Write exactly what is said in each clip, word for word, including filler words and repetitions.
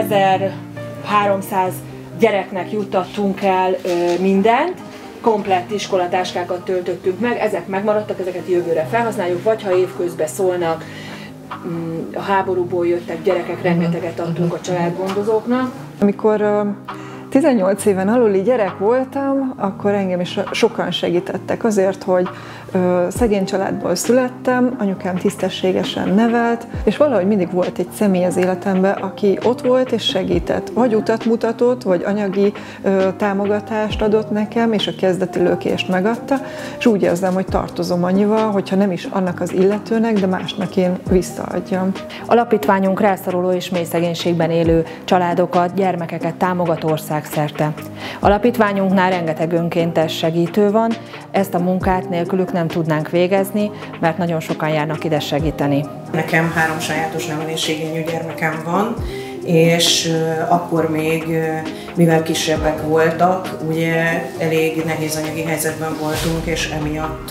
ezerháromszáz gyereknek juttattunk el mindent, komplett iskolatáskákat töltöttünk meg, ezek megmaradtak, ezeket jövőre felhasználjuk, vagy ha évközben szólnak, a háborúból jöttek gyerekek, rengeteget adtunk a családgondozóknak. Amikor tizennyolc éven aluli gyerek voltam, akkor engem is sokan segítettek azért, hogy ö, szegény családból születtem, anyukám tisztességesen nevelt, és valahogy mindig volt egy személy az életemben, aki ott volt és segített. Vagy utat mutatott, vagy anyagi ö, támogatást adott nekem, és a kezdeti lökést megadta, és úgy érzem, hogy tartozom annyival, hogyha nem is annak az illetőnek, de másnak én visszaadjam. Alapítványunk rászoruló és mély szegénységben élő családokat, gyermekeket támogat országszerte. Alapítványunknál rengeteg önkéntes segítő van, ezt a munkát nélkülük nem tudnánk végezni, mert nagyon sokan járnak ide segíteni. Nekem három sajátos nevelésigényű gyermekem van, és akkor még, mivel kisebbek voltak, ugye elég nehéz anyagi helyzetben voltunk, és emiatt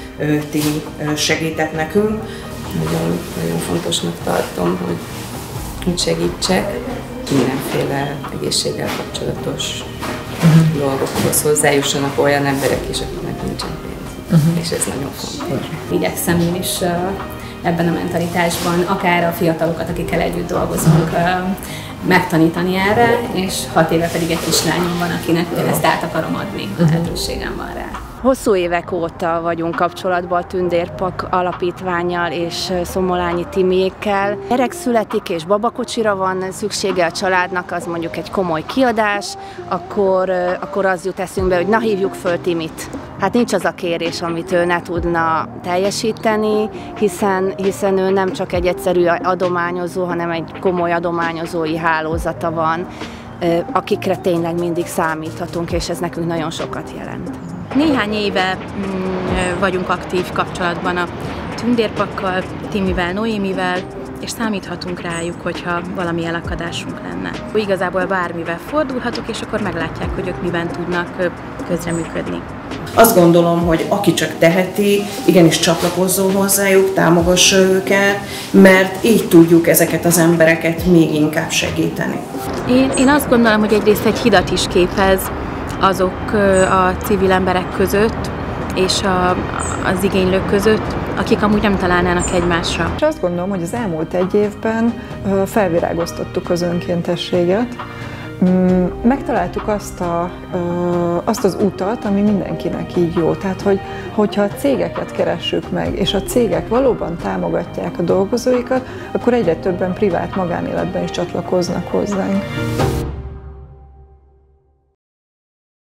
ti segített nekünk. Nagyon, nagyon fontosnak tartom, hogy, hogy segítsek mindenféle egészséggel kapcsolatos uh-huh. dolgokhoz hozzájussanak olyan emberek is, akiknek nincsen pénz. Uh-huh. És ez nagyon fontos. Igyekszem én is uh, ebben a mentalitásban, akár a fiatalokat, akikkel együtt dolgozunk, uh, megtanítani erre, és hat éve pedig egy kislányom van, akinek ezt át akarom adni, lehetőségem van rá. Hosszú évek óta vagyunk kapcsolatban a Tündérpak alapítvánnyal és Szomolányi Timiékkel. Gyerek születik és babakocsira van szüksége a családnak, az mondjuk egy komoly kiadás, akkor, akkor az jut eszünkbe, hogy na hívjuk föl Timit. Hát nincs az a kérés, amit ő ne tudna teljesíteni, hiszen, hiszen ő nem csak egy egyszerű adományozó, hanem egy komoly adományozói hálózata van, akikre tényleg mindig számíthatunk, és ez nekünk nagyon sokat jelent. Néhány éve vagyunk aktív kapcsolatban a Tündérpakkal, Timivel, Noémivel, és számíthatunk rájuk, hogyha valami elakadásunk lenne. Igazából bármivel fordulhatok, és akkor meglátják, hogy ők miben tudnak közreműködni. Azt gondolom, hogy aki csak teheti, igenis csatlakozzon hozzájuk, támogassa őket, mert így tudjuk ezeket az embereket még inkább segíteni. Én, én azt gondolom, hogy egyrészt egy hidat is képez azok a civil emberek között és a, az igénylők között, akik amúgy nem találnának egymásra. És azt gondolom, hogy az elmúlt egy évben felvirágoztattuk az önkéntességet, megtaláltuk azt, a, azt az utat, ami mindenkinek így jó. Tehát, hogy, hogyha a cégeket keressük meg, és a cégek valóban támogatják a dolgozóikat, akkor egyre többen privát magánéletben is csatlakoznak hozzánk.